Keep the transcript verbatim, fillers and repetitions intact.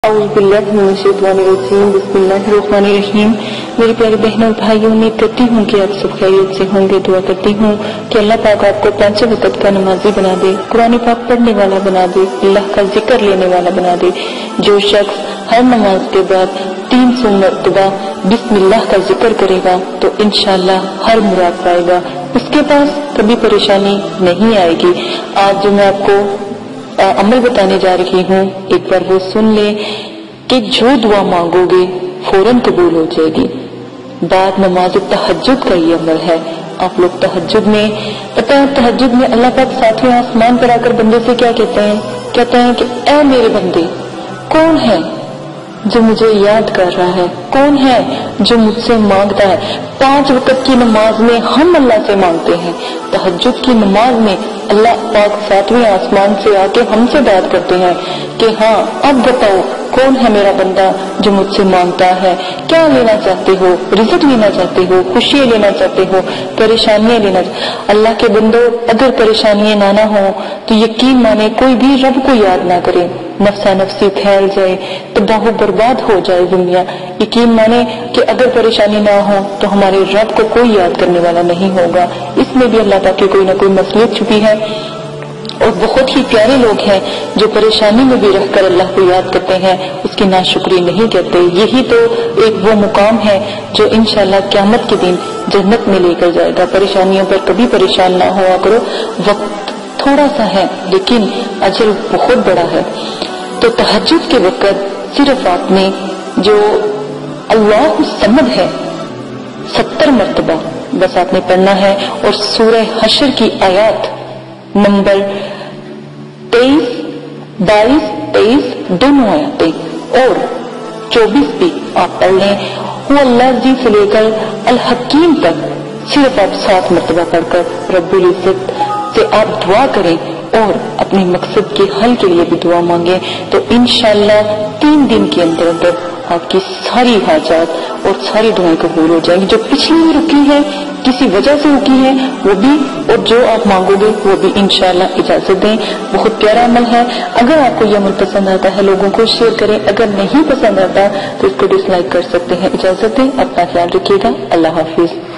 बिस्मिल्लाहिर्रहमानिर्रहीम। मेरी प्यारी बहनों और भाइयों, उम्मीद करती हूँ कि आप सब खैरियत से होंगे। दुआ करती हूँ कि अल्लाह पाक आपको पांचों वक्त का नमाजी बना दे, कुरान पाक पढ़ने वाला बना दे, अल्लाह का जिक्र लेने वाला बना दे। जो शख्स हर नमाज के बाद तीन सौ मरतबा बिस्मिल्लाह का जिक्र करेगा तो इंशाअल्लाह हर मुराद पाएगा, उसके पास कभी परेशानी नहीं आएगी। आज जो मैं आपको अमल बताने जा रही हूँ, एक बार वो सुन ले कि जो दुआ मांगोगे फौरन कबूल हो जाएगी। बाद नमाज तहज्जुद का ये अमल है। आप लोग तहज्जुद में, पता है तहज्जुद में अल्लाह पाक साथियों आसमान पर आकर बंदे से क्या कहते हैं? कहते हैं कि ऐ मेरे बंदे, कौन है जो मुझे याद कर रहा है, कौन है जो मुझसे मांगता है। पांच वक्त की नमाज में हम अल्लाह से मांगते हैं, तहज्जुद की नमाज में अल्लाह पाक सातवें आसमान से आके हमसे बात करते हैं कि हाँ अब बताओ कौन है मेरा बंदा जो मुझसे मांगता है। क्या लेना चाहते हो? रिज़्क लेना चाहते हो, खुशियां लेना चाहते हो, परेशानियां लेना। अल्लाह के बंदो, अगर परेशानियां ना ना हो तो यकीन माने कोई भी रब को याद ना करे, नफ्सा नफ्सी फैल जाए, तबाह बर्बाद हो जाए दुनिया। यकीन माने कि अगर परेशानी ना हो तो हमारे रब को कोई याद करने वाला नहीं होगा। इसमें भी अल्लाह ताकि कोई ना कोई मसलियत छुपी है। और बहुत ही प्यारे लोग हैं जो परेशानी में भी रहकर अल्लाह को याद करते हैं, उसकी नाशुक्री नहीं करते। यही तो एक वो मुकाम है जो इंशाअल्लाह क़यामत के दिन जन्नत में लेकर जाएगा। परेशानियों पर कभी परेशान ना हुआ करो। वक्त थोड़ा सा है लेकिन अजर बहुत बड़ा है। तो तहज्जुद के वक्त सिर्फ आपने जो अल्लाह समद है सत्तर मरतबा बस आपने पढ़ना है। और सूरह हशर की आयत नंबर तेईस, बाईस, तेईस दोनों आयतें और चौबीस भी आप पढ़ लें। वो अल्लाह जी से लेकर अल हकीम तक सिर्फ आप सात मरतबा पढ़कर रब्बुल इज्जत से आप दुआ करें और अपने मकसद के हल के लिए भी दुआ मांगे तो इंशाअल्लाह तीन दिन के अंदर अंदर आपकी सारी हाजात और सारी दुआएं कबूल हो जाएंगी। जो पिछली में रुकी है, किसी वजह से रुकी है, वो भी, और जो आप मांगोगे वो भी इंशाअल्लाह इजाजत दें। बहुत प्यारा अमल है। अगर आपको ये अमल पसंद आता है लोगों को शेयर करें, अगर नहीं पसंद आता तो इसको डिसलाइक कर सकते हैं। इजाजत दें, अपना ख्याल रखिएगा। अल्लाह हाफिज।